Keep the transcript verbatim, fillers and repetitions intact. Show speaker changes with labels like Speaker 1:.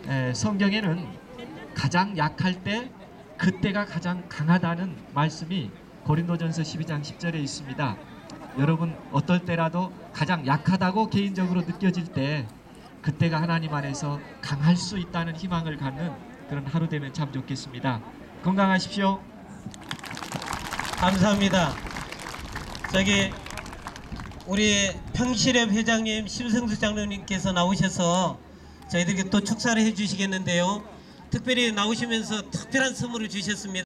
Speaker 1: 에, 성경에는 가장 약할 때 그때가 가장 강하다는 말씀이 고린도전서 십이 장 십 절에 있습니다. 여러분 어떨 때라도 가장 약하다고 개인적으로 느껴질 때 그때가 하나님 안에서 강할 수 있다는 희망을 갖는 그런 하루 되면 참 좋겠습니다. 건강하십시오.
Speaker 2: 감사합니다. 저기 우리 평시랩 회장님, 심성수 장로님께서 나오셔서 저희들께 또 축사를 해주시겠는데요. 특별히 나오시면서 특별한 선물을 주셨습니다.